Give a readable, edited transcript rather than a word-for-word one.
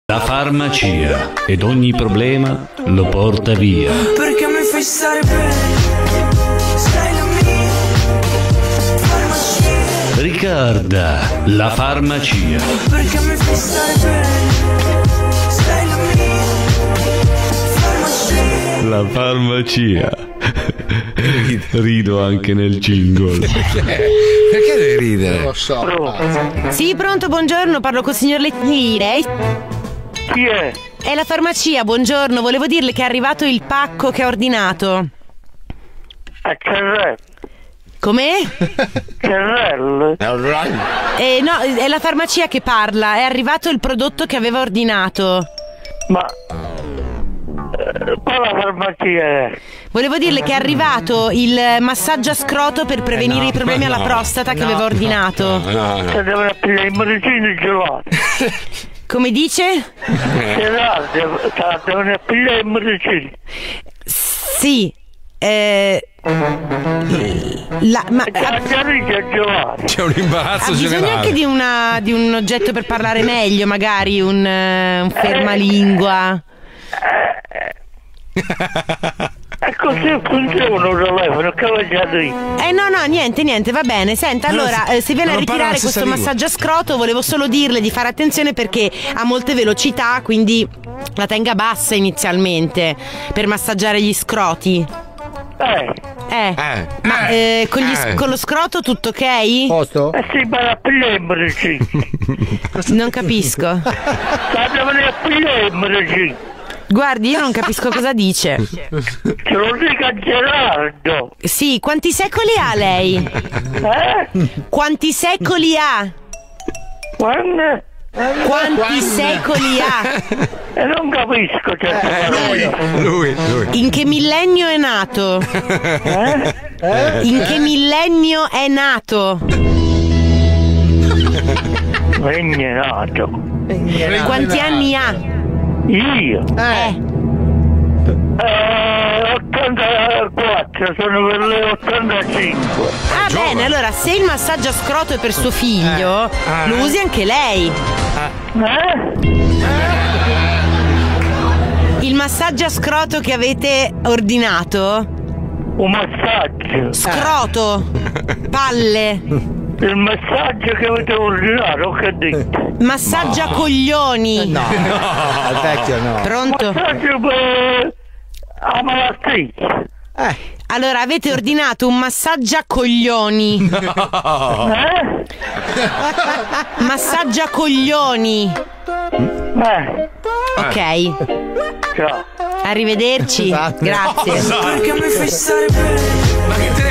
La farmacia, ed ogni problema lo porta via. Perché mi fai stare bene, sei la mia farmacia. Ricarda, la farmacia. Perché mi fai stare bene, sei la mia farmacia. La farmacia. Rido anche nel jingle. Perché devi ridere? Non lo so. Sì, pronto, buongiorno, parlo col signor Lettini. Lei? Chi è? È la farmacia, buongiorno, volevo dirle che è arrivato il pacco che ha ordinato. A Cerrel. Com'è? Cerrel. No, è la farmacia che parla, è arrivato il prodotto che aveva ordinato. Ma qual la farmacia è? Volevo dirle che è arrivato il massaggio a scroto per prevenire i problemi alla prostata che aveva ordinato. Se devono pigliare i medicini gelati. Come dice? Devono pigliare i medicini. Sì. C'è un imbarazzo ha bisogno generale. anche di un oggetto per parlare meglio, magari un fermalingua. E così funziona un telefono, che vogliate dire? No, niente, va bene. Senta, allora, se viene a ritirare questo massaggio a scroto, volevo solo dirle di fare attenzione perché ha molte velocità, quindi la tenga bassa inizialmente per massaggiare gli scroti. Con lo scroto tutto ok? Posto? Sì, ma la pigliare i medicini. Non capisco. Devono pigliare i medicini. Guardi, io non capisco cosa dice. Ce lo dica Gerardo. Sì, quanti secoli ha lei? Quanti secoli ha? Quanti secoli ha? Non capisco Lui. In che millennio è nato? In che millennio è nato? Regnato. Quanti anni ha? Io? 84, sono per le 85. Bene, allora se il massaggio a scroto è per suo figlio, lo usi anche lei. Il massaggio a scroto che avete ordinato? Un massaggio? Scroto, palle. Il massaggio che avete ordinato, che dite? Massaggio a coglioni. No, al vecchio no. Pronto? Massaggio per la malattia. Allora, avete ordinato un massaggio a coglioni. Massaggio a coglioni. Ok. Ciao. Arrivederci. Grazie. Perché mi fai stare bene. Ma che te ne